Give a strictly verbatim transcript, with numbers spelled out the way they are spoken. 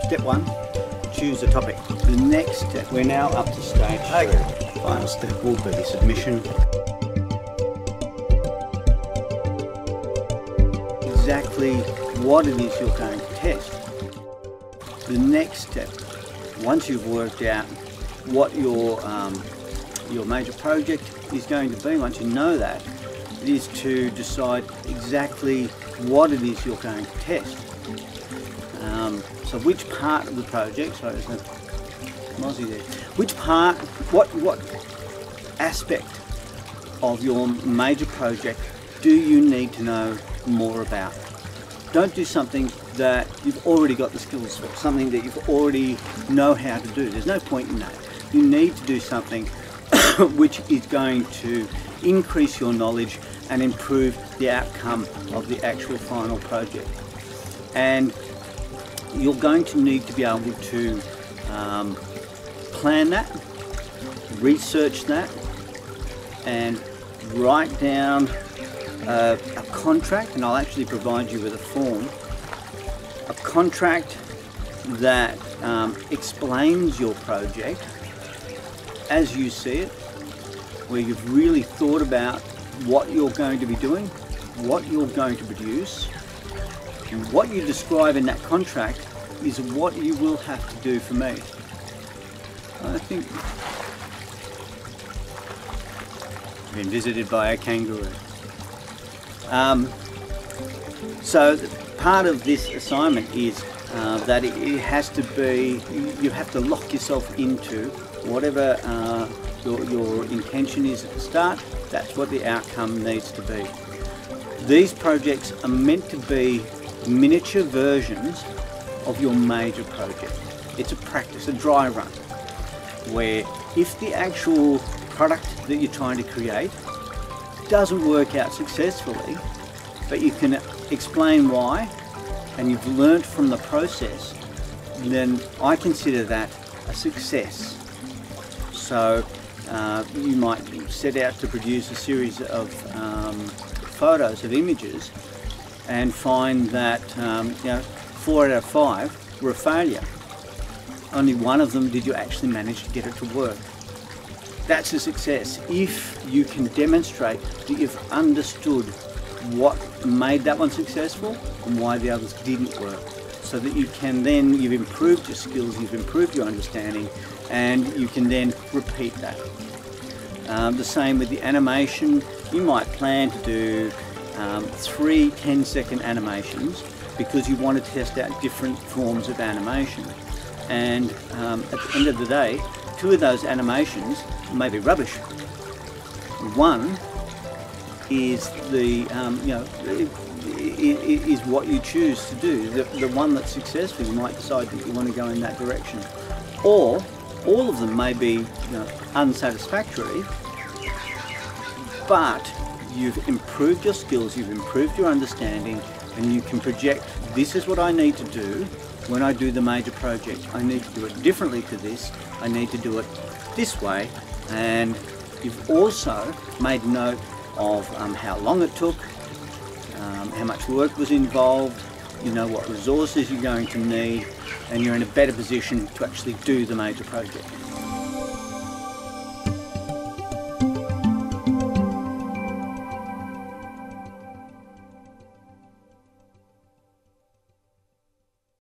step one, choose a topic. The next step, we're now up to stage three. Okay. Final step will be submission. Exactly what it is you're going to test. The next step, once you've worked out what your um, your major project is going to be, once you know that, it is to decide exactly what it is you're going to test. Um, so which part of the project, sorry there's no mozzie there, which part, what, what aspect of your major project do you need to know more about? Don't do something that you've already got the skills for, something that you've already know how to do. There's no point in that. You need to do something which is going to increase your knowledge and improve the outcome of the actual final project. And you're going to need to be able to um, plan that, research that, and write down a, a contract, and I'll actually provide you with a form, a contract that um, explains your project as you see it, where you've really thought about what you're going to be doing, what you're going to produce, and what you describe in that contract is what you will have to do for me. I think I've been visited by a kangaroo. Um, so part of this assignment is uh, that it, it has to be, you have to lock yourself into whatever uh, your, your intention is at the start. That's what the outcome needs to be. These projects are meant to be miniature versions of your major project. It's a practice, a dry run, where if the actual product that you're trying to create doesn't work out successfully, but you can explain why, and you've learnt from the process, then I consider that a success. So uh, you might set out to produce a series of um, photos, of images, and find that um, you know, four out of five were a failure. Only one of them did you actually manage to get it to work. That's a success if you can demonstrate that you've understood what made that one successful and why the others didn't work, so that you can then, you've improved your skills, you've improved your understanding, and you can then repeat that. Um, the same with the animation. You might plan to do um, three ten second animations because you want to test out different forms of animation. And um, at the end of the day, two of those animations may be rubbish. One is the, um, you know, it, it, it is what you choose to do. The, the one that's successful, you might decide that you want to go in that direction. Or all of them may be, you know, unsatisfactory, but you've improved your skills, you've improved your understanding, and you can project, this is what I need to do when I do the major project. I need to do it differently to this, I need to do it this way, and you've also made note of um, how long it took, um, how much work was involved, you know what resources you're going to need, and you're in a better position to actually do the major project.